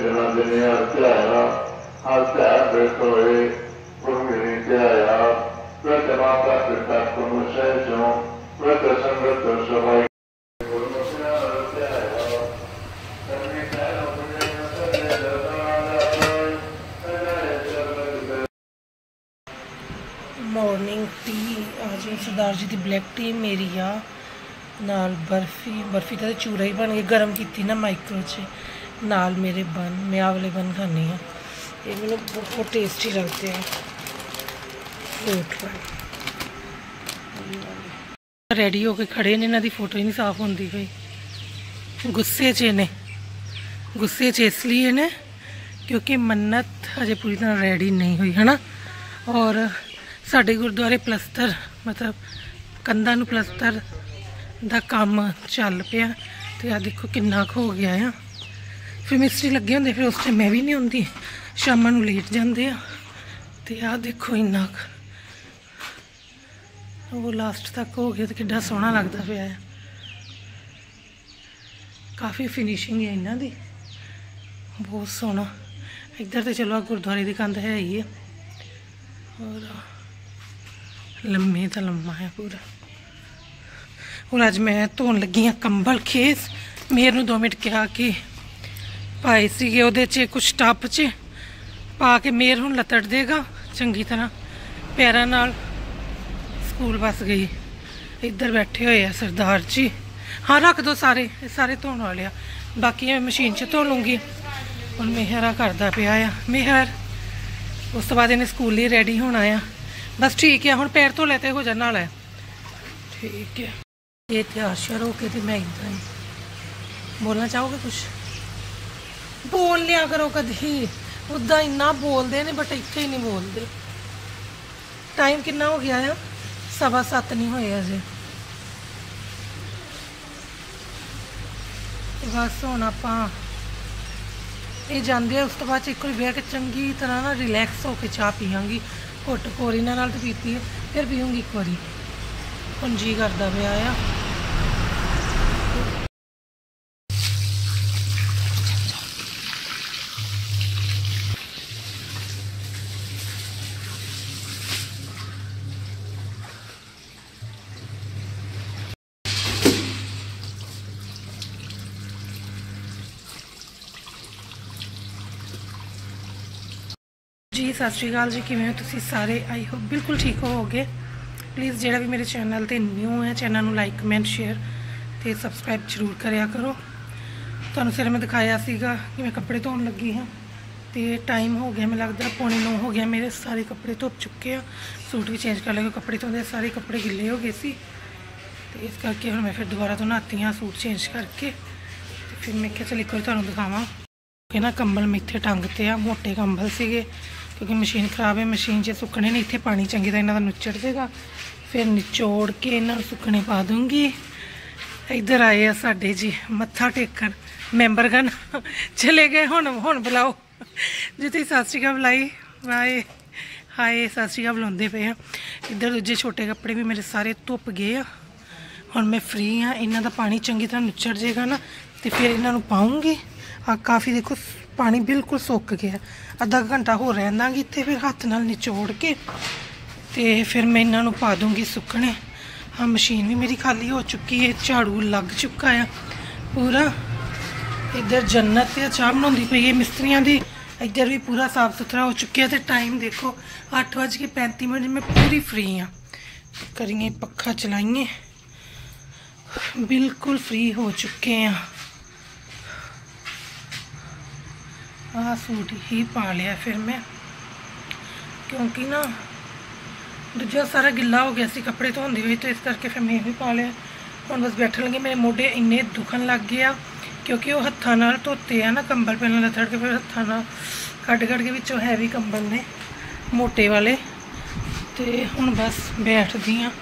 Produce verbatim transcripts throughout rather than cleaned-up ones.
दिनों दिन हर ध्याया हर ध्यान बैठोए कुर्मिनी ध्याया प्रथमा पिता कुमुशेषों प्रथ संगत सभाई मॉर्निंग टी आज सरदार जी की ब्लैक टी मेरी आ नाल बर्फी बर्फी का तो चूरा ही बन गया गर्म की ना माइक्रो च नाल मेरे बन मैं आ वाले बन खानी हाँ ये मैंने बहुत टेस्टी लगते हैं फ्रूट बन रेडी होके खड़े ने इन्हां दी फोटो ही नहीं साफ होंदी कोई गुस्से च ने गुस्से च इसलिए ने क्योंकि मन्नत अजे पूरी तरह रेडी नहीं हुई है ना। और साढ़े गुरुद्वारे प्लस्तर मतलब कंधा नूं प्लस्तर दा काम चल पिया तो आ देखो किन्ना हो गया है। फिर मिस्त्री लगे होंगे फिर उस टाइम मैं भी नहीं आती शाम नूं लेट जाते हैं तो आ देखो इन्ना वो लास्ट तक हो गया तो कितना सोहना लगता पाया है। काफ़ी फिनिशिंग है इन्हां दी बहुत सोहना। इधर तो चलो गुरुद्वारे की कंध है ही है और लम्मे तो लम्मा है पूरा। और अज मैं धोन लगी हाँ कंबल खेस मेरे दो मिनट कहा कि पाए थे वो कुछ टप च पा के मेर हूँ लतड़ देगा चंगी तरह पैरों नाल स्कूल बस गई। इधर बैठे हुए हैं सरदार जी हाँ रख दो सारे सारे धोने वाले बाकी मैं मशीन च धो लूँगी। और मेहरा करता पाया आ मेहर उस तो बाद इन्हें स्कूल ही रेडी होना आ बस ठीक है हुण पैर धो ले तो हो जाने वाला है ठीक है। ये तैयार श्यार होके तो मैं इदा ही बोलना चाहोगे कुछ बोल लिया करो कभी उदा इन्ना बोलते ने बट इत्थे ही नहीं बोलते। टाइम कितना हो गया है सवा सत्त नहीं होए अजे बस हुण आपां ये जाते हैं उस तो बाद एक बार बह के चंगी तरह ना रिलैक्स होकर चाह पीआंगी घुट कोर इन्हां नाल तो पीती है फिर पीऊँगी एक बारी हुण जी करदा पिया आ। जी सत श्री अकाल जी किवें हो तुसीं सारे आई होप बिल्कुल ठीक होवोगे। प्लीज़ जो भी मेरे चैनल ते न्यू है चैनल में लाइक कमेंट शेयर तो सबसक्राइब जरूर करिया करो। तुहानूं सिर मैं दिखाया सीगा कि मैं कपड़े धोन लगी हाँ तो टाइम हो गया मैं लगता पौने नौ हो गया मेरे सारे कपड़े धुप चुके हैं सूट भी चेंज कर लगे कपड़े धोते सारे कपड़े गिले हो गए सी तो इस करके हुण मैं फिर दोबारा तो नहाती हाँ सूट चेंज करके तो फिर मैं क्या चल एक बार तुहानूं दिखावां कि ना कंबल मैं इत्थे टंगते आ मोटे कंबल सीगे क्योंकि मशीन खराब है मशीन च सुकने नहीं इत्थे पानी चंगी तरह इन्हां दा नुचड़ देगा फिर निचोड़ के इन्हां सुकने पा दूँगी। इधर आए साडे जी मत्था टेकन मैंबरगन चले गए हुण हुण बुलाओ जी तुसीं सत श्री अकाल बुलाई वाए हाए सत श्री अकाल बुलाउंदे पे हैं। इधर दूजे छोटे कपड़े भी मेरे सारे धुप गए आ हुण मैं फ्री हाँ इन्हां दा पानी चंगी तरह नुचड़ जाएगा ना तो फिर इन्हां नूं पाऊँगी। आ काफ़ी देखो पानी बिल्कुल सुक गया अद्धा घंटा हो रहा इतने फिर हथ नाल निचोड़ के तो फिर मैं इन्हों पा दूँगी सुकने। हाँ मशीन भी मेरी खाली हो चुकी है झाड़ू लग चुका है पूरा। इधर जन्नत या चाह बनाती पई है मिस्त्रियों की इधर भी पूरा साफ सुथरा हो चुका है। तो टाइम देखो अठ बज के पैंती मिनट मैं पूरी फ्री हाँ करिए पखा चलाइए बिल्कुल फ्री हो चुके हैं। आ सूट ही पा लिया फिर मैं क्योंकि ना दूजा सारा गिला हो गया सी कपड़े धोंदे हुए तो इस करके फिर मैं भी पा लिया। हुण बस बैठन लगे मेरे मोढे इन्ने दुखन लग गया क्योंकि वो हत्थां नाल धोते हैं ना कंबल पहले लथड़ के फिर हत्थां नाल कट कट के विचों हैवी कंबल ने मोटे वाले तो हुण बस बैठदी हाँ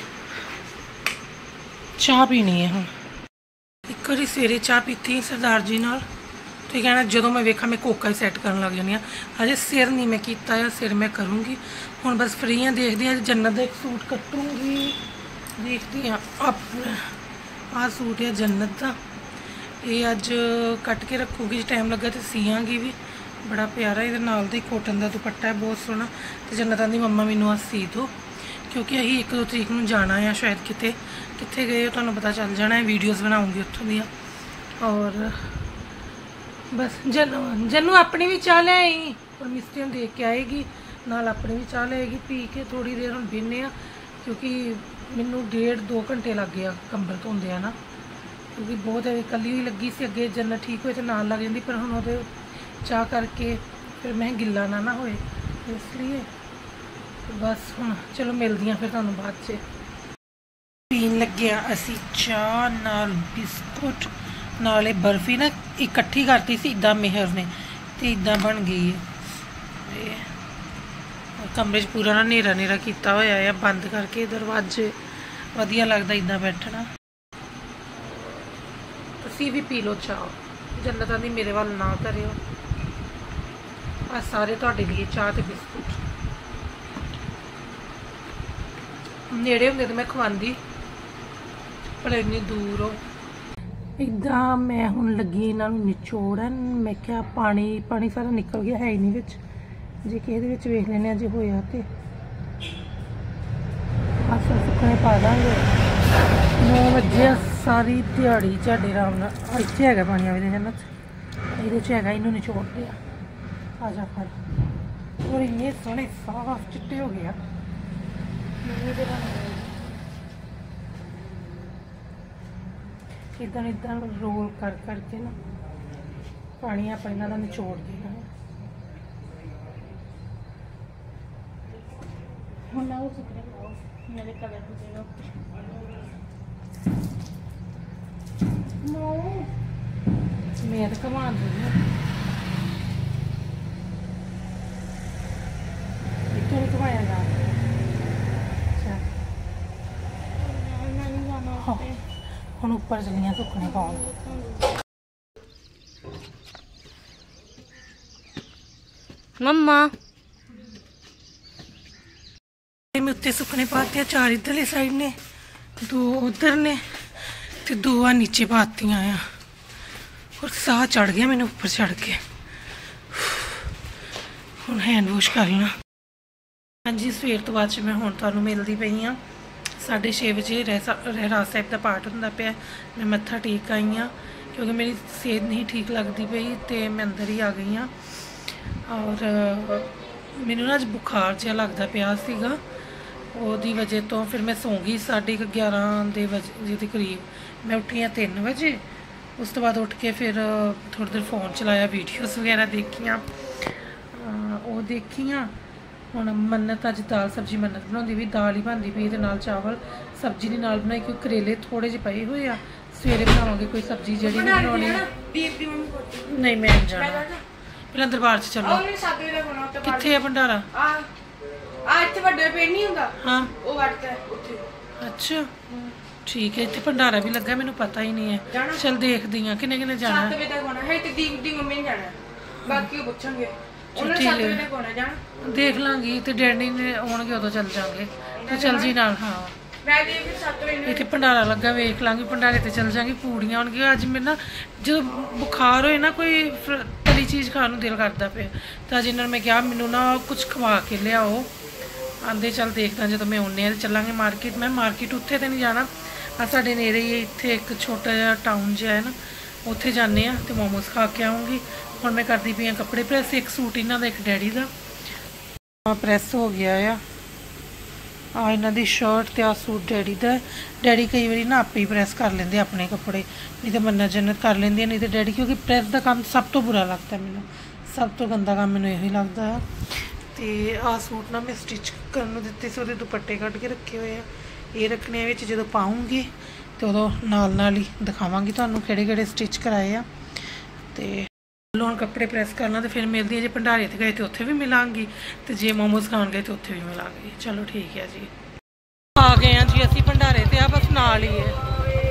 चाह पीनी है। हुण एक बारी सवेरे चाह पीती सरदार जी नाल तो कहना जो मैं वेखा मैं कोका ही सैट कर लग जानी अजे सिर नहीं मैं किया है सिर मैं करूँगी हुण बस फ्री हाँ देखती हाँ जन्नत का एक सूट कटूँगी देखती हाँ अपना आ सूट है जन्नत का ये अज कट के रखूगी, जो टाइम लगा तो सीआंगी भी। बड़ा प्यारा ये नाल दा कॉटन का दुपट्टा है, बहुत सोहना। तो जन्नत आंदी मम्मा मैनू आ सी दो, क्योंकि अं एक दो तरीक में जाना है, शायद किते कित्थे गए तुहानू पता चल जाना है, वीडियोज़ बनाऊँगी उत्थों दियाँ। और बस जन्नू जन्नू अपनी भी चाह ले आई और मिस्त्री देख के आएगी, नाल अपनी भी चाह लेगी पी के। थोड़ी देर हम बेने आ, क्योंकि मैनू डेढ़ दो घंटे लग गया कंबल धोंदे आ ना, क्योंकि बहुत कली हुई लगी सी। अगे जन्नत ठीक होए तो नाल लग जाती, पर हुण ओहदे चाह करके फिर मैं गिला ना ना होए, इसलिए तो बस हुण चलो मिलदी फिर तुहानू बाद च। पीन लगे असी चाह नाल बिस्कुट, नाले बर्फी ना इकट्ठी करती सी इदा मेहर ने, तो इदा बन गई है। कमरे च पूरा ना नेरा नेरा किया होया है, बंद करके दरवाजे, वधिया लगता इदा बैठना। तुसी भी पी लो चाह, जन्नत आंदी मेरे वाल ना करियो। आ सारे तुहाडे लिए चाह ते बिस्कुट, नेड़े होंदे तो मैं खवांदी, पर इन्नी दूर हो। इदा मैं हुण लगी इन्हां निचोड़न। मैं क्या पानी पानी सारा निकल गया है ही नहीं विच, जे कि इहदे विच वेख लैने जे होया ते अस सुकने पा देंगे। नौ बजे सारी दिहाड़ी झाड़े आराम नाल। इत्थे हैगा पानी आवे जन्नत, इहदे च हैगा, इनू निचोड़दे आ। आ जा फड़। और इन्ने सोहने साफ चिट्टे हो गया। इदा इदा रोल कर करके ना पानी आप इन्हां दा निचोड़ देना है। मैं तो घुमा दूंगी, इतों नहीं घुमाया जा। हम ऊपर चलिए सुकने पाउन। मम्मा मैं उत्ते सुकने पाते, चार इधरली साइड ने, दो उधर ने, तो दो आ नीचे पातियां आ। और साह चढ़ गया मैंने ऊपर चढ़ के। हुण हैंड वॉश कर ला। हाँ जी, सवेर तो बाद मैं हुण तुहानू मिलदी पई हाँ। साढ़े छे बजे रहरास साहिब का पाठ होंदा पिया। मैं मत्था टेक आई हाँ, क्योंकि मेरी सेहत नहीं ठीक लगती पई, तो मैं अंदर ही आ गई हाँ। और मैनू ना अज बुखार जिहा लगदा पिया सीगा, ओहदी वजह तो फिर मैं सौ गई साढ़े ग्यारह के बजे के करीब। मैं उठी हाँ तीन बजे। उस तो बाद उठ के फिर थोड़ी देर फोन चलाया, वीडियोज़ वगैरह देखियाँ, वो देखियाँ। हुण मन्नत अज दाल सब्जी मन्नत बनाउंदी भी, दाल ही बनती पई ते नाल चावल, सब्जी नहीं नाल बनाई, क्योंकि करेले थोड़े जे पए हुए आ। सवेरे बनावांगे कोई सब्जी जेहड़ी भी बनाउणी। नहीं मैं नहीं जाना, पहले दरबार च चलो। कित्थे है भंडारा? अच्छा ठीक है, इत्थे भंडारा भी लगा, मैनू पता ही नहीं है। चल देखदी हां किन्ने किन्ने जाना है। देख लांगी, तो डैडी ने आउणगे उदों चल जांगे, तो चल जी नाल। हाँ इत्थे भंडारा लगा, वेख लांगी, भंडारे ते चल जांगी। पूड़ियां होणगियां अज। मैं ना जो बुखार होए ना, कोई तली चीज़ खाण नूं दिल करदा पिया, तो अज इन्हां नूं मैं कहा मैनू ना कुछ खवा के लियाओ। आंदे चल देखदा जो मैं आउने तो चलांगे मार्केट। मैं मार्केट उत्थे तो नहीं जाना, आ साडे नेड़े ही इत्थे एक छोटा जिहा टाउन जिहा है ना, उत्थे जाने आ तो मोमोज खा के आऊँगी। हुण मैं करदी पई कपड़े प्रैस। एक सूट इन्हां दा, एक डैडी दा प्रैस हो गया आ। आ इन्हां दी शर्ट ते आ सूट डैडी दा। डैडी कई बारी ना आपे ही प्रैस कर लेंदे अपने कपड़े, नहीं तो मन्नत जन्नत कर लेंदी, नहीं तो डैडी, क्योंकि प्रैस का काम सब तो बुरा लगता मैनू, सब तो गंदा काम मैनू यही लगता है। तो आ सूट ना मैं स्टिच करन दिते से, उहदे दुपट्टे कट के रखे हुए हैं। ये रखने विच जो पाऊँगी तो उदों नाल नाल ही दिखावांगी तुहानूं किहड़े किहड़े स्टिच कराए आ। तो हुण कपड़े प्रैस करना, तो फिर मिलदी जे भंडारे ते गए तो उत्थे भी मिलांगी, तो जे मोमोज खाण गए तो उत्थे भी मिलांगी। चलो ठीक है जी, आ गए हैं जी असी भंडारे ते, आ बस नाल ही है।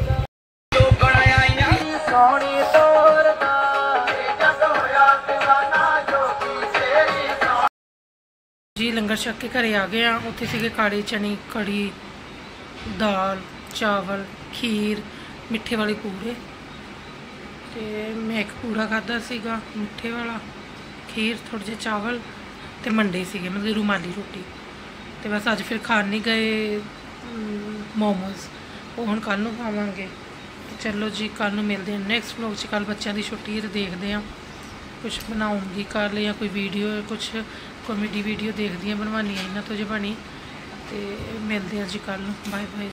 जी लंगर छक के घरे आ गए हैं। उत्थे सीगे काले चने, कड़ी, दाल, चावल, खीर, मिठे वाले पूरे, ਤੇ ਮੈਂ ਇੱਕ ਪੂੜਾ ਖਾਧਾ ਸੀਗਾ ਮਿੱਠੇ ਵਾਲਾ, ਖੀਰ, ਥੋੜ੍ਹੇ ਜਿਹੇ ਚਾਵਲ ਤੇ ਮੰਡੇ ਸੀਗੇ, ਮਤਲਬ ਰੁਮਾਲੀ ਰੋਟੀ। ਤੇ ਬਸ ਅੱਜ ਫਿਰ ਖਾਣ ਨਹੀਂ ਗਏ ਮੋਮੋਜ਼, ਉਹ ਹੁਣ ਕੱਲ੍ਹ ਨੂੰ ਖਾਵਾਂਗੇ। ਚਲੋ ਜੀ, ਕੱਲ੍ਹ ਨੂੰ ਮਿਲਦੇ ਹਾਂ ਨੈਕਸਟ ਵਲੋਗ 'ਚ। ਕੱਲ੍ਹ ਬੱਚਿਆਂ ਦੀ ਛੁੱਟੀ ਹੈ ਤੇ ਦੇਖਦੇ ਹਾਂ ਕੁਛ ਬਣਾਉਂਗੀ ਕੱਲ੍ਹ, ਜਾਂ ਕੋਈ ਵੀਡੀਓ, ਕੁਛ ਕਾਮੇਡੀ ਵੀਡੀਓ ਦੇਖਦੀ ਹਾਂ ਬਣਵਾਉਣੀ ਹੈ ਇਹਨਾਂ ਤੋਂ ਜੇ ਬਣੀ। ਤੇ ਮਿਲਦੇ ਹਾਂ ਜੀ ਕੱਲ੍ਹ ਨੂੰ। Bye bye.